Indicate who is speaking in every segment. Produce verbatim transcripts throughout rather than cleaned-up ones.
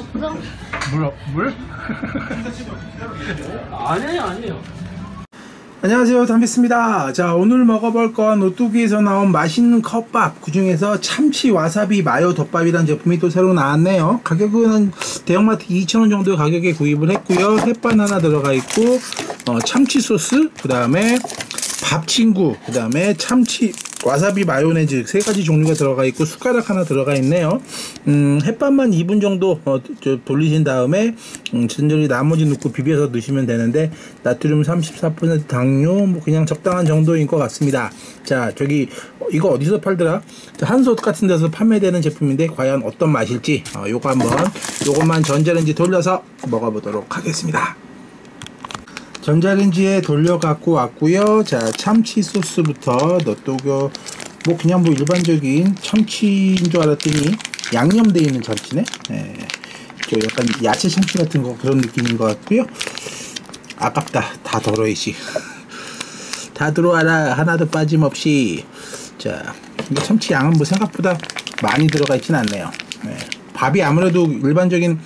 Speaker 1: 물?
Speaker 2: 물? 물?
Speaker 1: 아니에요, 아니에요.
Speaker 2: 안녕하세요, 담비스입니다. 자, 오늘 먹어볼 건 오뚜기에서 나온 맛있는 컵밥, 그 중에서 참치 와사비 마요 덮밥이라는 제품이 또 새로 나왔네요. 가격은 대형마트 이천 원 정도 가격에 구입을 했고요. 햇반 하나 들어가 있고, 어, 참치 소스, 그 다음에 밥친구, 그 다음에 참치 와사비 마요네즈 세 가지 종류가 들어가 있고 숟가락 하나 들어가 있네요. 음, 햇반만 이 분 정도 어, 저, 돌리신 다음에 음, 전절이 나머지 넣고 비벼서 넣으시면 되는데 나트륨 삼십사 퍼센트 당뇨 뭐 그냥 적당한 정도인 것 같습니다. 자, 저기 어, 이거 어디서 팔더라? 한솥 같은 데서 판매되는 제품인데 과연 어떤 맛일지 어, 요거 한번 요것만 전자레인지 돌려서 먹어보도록 하겠습니다. 전자레인지에 돌려 갖고 왔고요. 자, 참치 소스부터 넣도록 뭐 그냥 뭐 일반적인 참치인 줄 알았더니 양념되어 있는 참치네. 예, 저 약간 야채 참치 같은 거 그런 느낌인 것 같고요. 아깝다. 다 덜어야지. 다 들어와라. 하나도 빠짐없이. 자, 근데 참치 양은 뭐 생각보다 많이 들어가 있진 않네요. 예, 밥이 아무래도 일반적인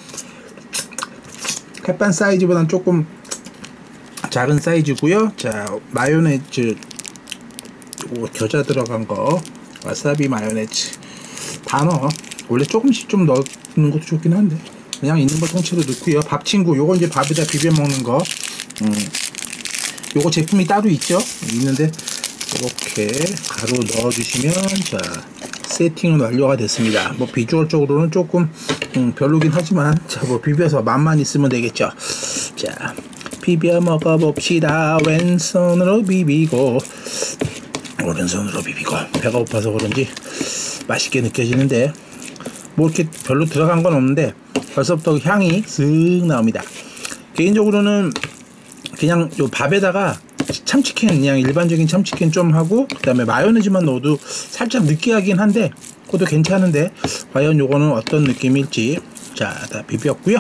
Speaker 2: 햇반 사이즈보다는 조금 작은 사이즈고요. 자, 마요네즈 오, 겨자 들어간 거 와사비 마요네즈 다 넣어. 원래 조금씩 좀 넣는 것도 좋긴 한데 그냥 있는 거 통째로 넣고요. 밥친구 요거 이제 밥에다 비벼 먹는 거. 음, 요거 제품이 따로 있죠. 있는데 이렇게 가루 넣어 주시면 자, 세팅은 완료가 됐습니다. 뭐 비주얼적으로는 조금 음, 별로긴 하지만 자, 뭐 비벼서 맛만 있으면 되겠죠. 자, 비벼 먹어봅시다. 왼손으로 비비고 오른손으로 비비고. 배가 고파서 그런지 맛있게 느껴지는데 뭐 이렇게 별로 들어간 건 없는데 벌써부터 향이 쓱 나옵니다. 개인적으로는 그냥 요 밥에다가 참치캔 그냥 일반적인 참치캔 좀 하고 그 다음에 마요네즈만 넣어도 살짝 느끼하긴 한데 그것도 괜찮은데 과연 요거는 어떤 느낌일지. 자, 다 비볐고요.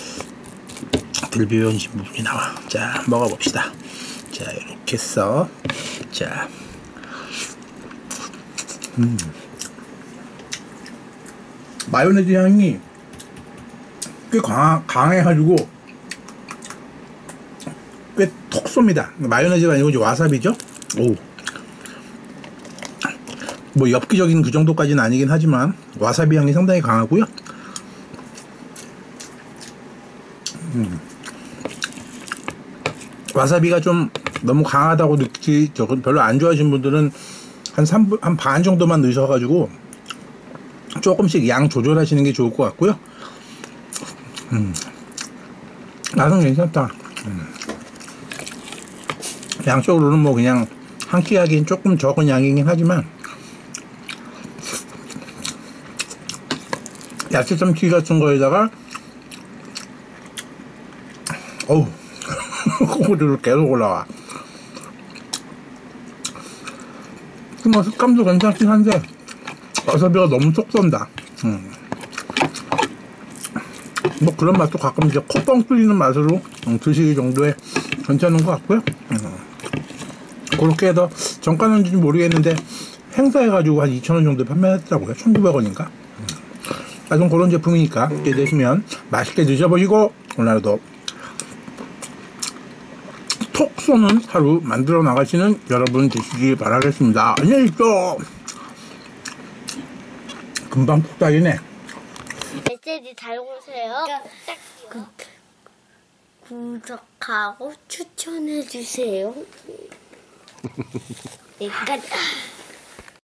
Speaker 2: 덜 비벼진 부분이 나와. 자, 먹어봅시다. 자, 이렇게 해서 자, 음, 마요네즈 향이 꽤 강하, 강해가지고 꽤 톡 쏩니다. 마요네즈가 아니고 이제 와사비죠. 오, 뭐 엽기적인 그 정도까지는 아니긴 하지만 와사비 향이 상당히 강하고요. 음. 와사비가 좀 너무 강하다고 느끼, 저 별로 안 좋아하시는 분들은 한 삼 분, 한 반 정도만 넣으셔가지고 조금씩 양 조절하시는 게 좋을 것 같고요. 음, 맛은 괜찮다. 음. 양쪽으로는 뭐 그냥 한 끼 하기엔 조금 적은 양이긴 하지만 야채 참치 같은 거에다가 어우 코골이로 계속 올라와. 뭐 식감도 괜찮긴 한데 와사비가 너무 쏙 쏜다. 음. 뭐 그런 맛도 가끔 이제 콧뻥 뚫리는 맛으로 음, 드시기 정도에 괜찮은 것 같고요. 음. 그렇게 해서 정가는지 모르겠는데 행사해가지고 한 이천 원 정도 판매했더라고요. 천구백 원인가. 음. 하여튼 그런 제품이니까 이렇게 되시면 맛있게 드셔보시고 오늘 하루도 톡 쏘는 하루 만들어 나가시는 여러분 되시기 바라겠습니다. 안녕히 계십시오. 금방 푹 따이네.
Speaker 3: 메시지 달고세요. 그, 구독하고 추천해주세요. 약간